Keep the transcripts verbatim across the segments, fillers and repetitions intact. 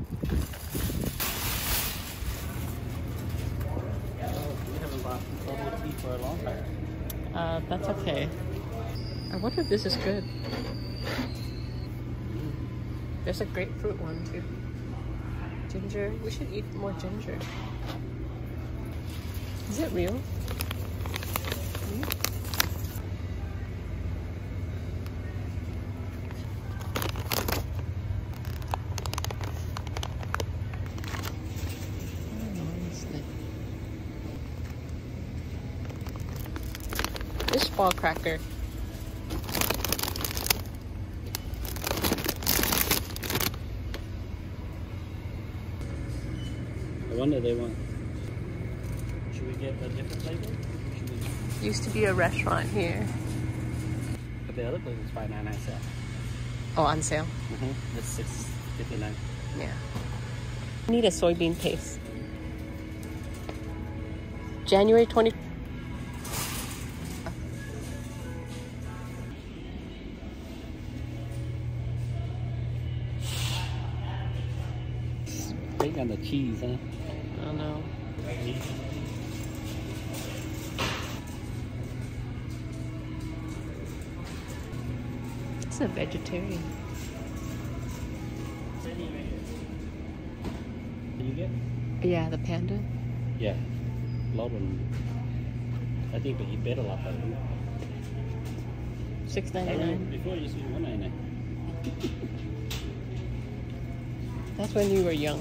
We haven't bought bubble tea for a long time. Uh, that's okay. I wonder if this is good. There's a grapefruit one too. Ginger. We should eat more ginger. Is it real? Hmm? Fish ball cracker. I wonder they want. Should we get a different flavor? Should we... Used to be a restaurant here. But the other place is five ninety-nine sale. Oh, on sale? Mm-hmm. It's six fifty-nine. Yeah. I need a soybean paste. January twentieth. Big on the cheese, huh? I don't know. It's a vegetarian. Can you get? Yeah, the panda. Yeah. A lot of them. I think they eat better a lot better. Six I ninety remember nine. before it used to be one ninety-nine. That's when you were young.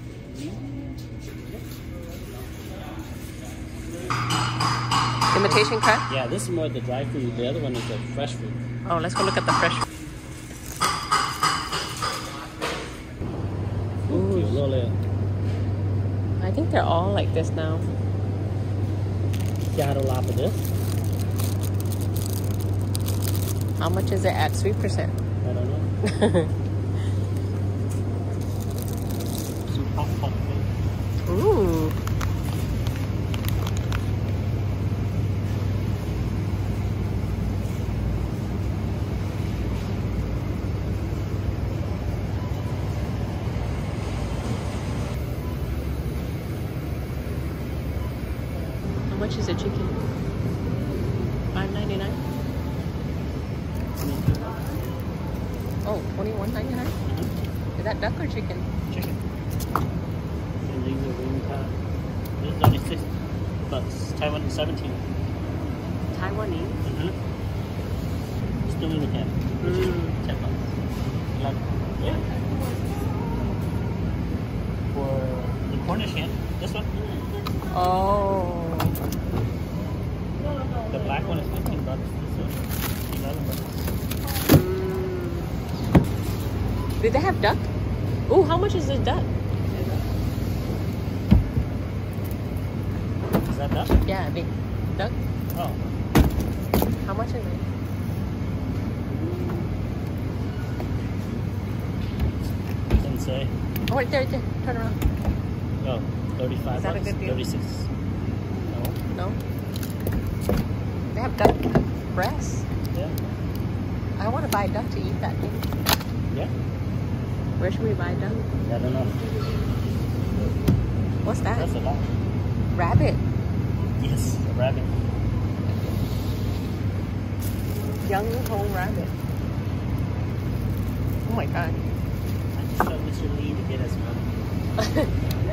Imitation crab? Yeah, this is more the dry food. The other one is the fresh food. Oh, let's go look at the fresh. Ooh. I think they're all like this now. Got a lot of this. How much is it at three percent? I don't know. Some hot pot food. Ooh. How much is a chicken? five ninety-nine. Oh, twenty-one ninety-nine. Mm-hmm. Is that duck or chicken? Chicken. And these are wing pot. This is only six bucks. Taiwan is seventeen. Taiwanese. Mm-hmm. Still in the can. Which is Mm. ten bucks. Like, yeah. For the Cornish hen, this one. Oh. The black one is fifteen bucks. This one, eleven bucks. Mm. Did they have duck? Oh, how much is this duck? Is that duck? Yeah, big duck. Oh. How much is it? Doesn't say. Oh, right there, right there. Turn around. Oh, thirty-five Is that a bucks. good deal? thirty-six. No. No? They have duck breasts. Yeah. I want to buy duck to eat that thing. Yeah. Where should we buy duck? I don't know. What's that? That's a lot. Rabbit. Yes, a rabbit. Young whole rabbit. Oh my god. I just told Mister Lee to get us one.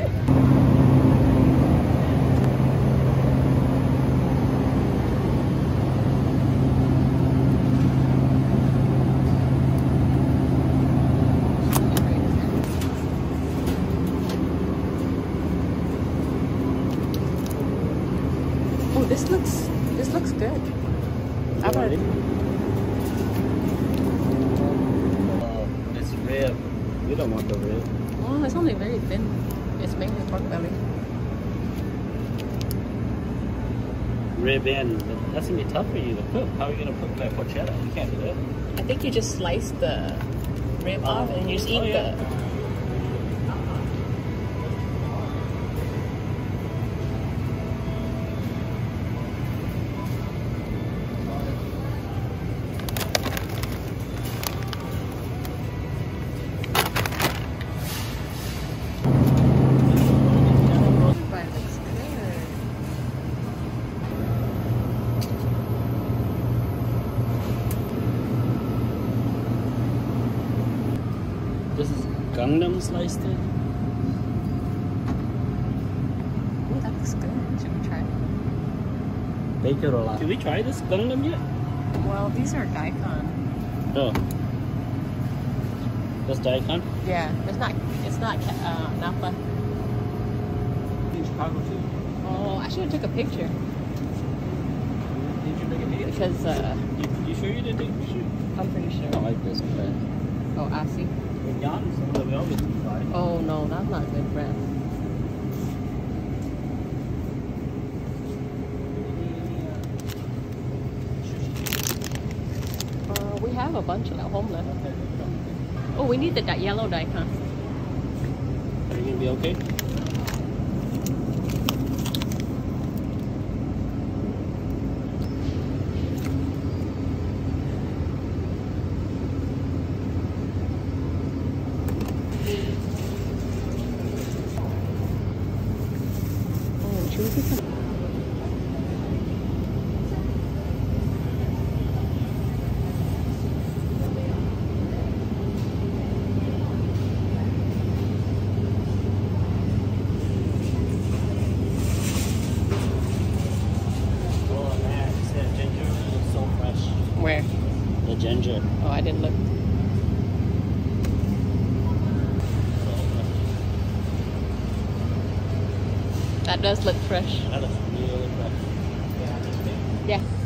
Oh, this looks this looks good. How about it? Oh, it's rib. We don't want the rib. Oh, it's only very thin. It's mainly pork belly. Rib in. But that's gonna be tough for you to cook. How are you gonna cook that porchetta? You can't do it. I think you just slice the rib off and you just eat Oh, yeah. the. This is Gangnam sliced it. Ooh, that looks good. Should we try it? Bake it a lot. Did we try this Gangnam yet? Well, these are daikon. Oh. That's daikon? Yeah, it's not. It's not uh, nappa. In Chicago too. Oh, I should have took a picture Did you make a picture? because uh, You, you sure you didn't take a picture? I'm pretty sure. I don't like this bread. Oh, I see. With Jan, some of the velvet fried. Oh no, that's not good bread. Uh, we have a bunch at home left. Oh, we need the di yellow daikon. Are you gonna be okay? Oh, should we get some? Oh man, this that ginger is so fresh. Where? The ginger. Oh, I didn't look. That does look fresh. That is really fresh. Yeah, this big. Yeah.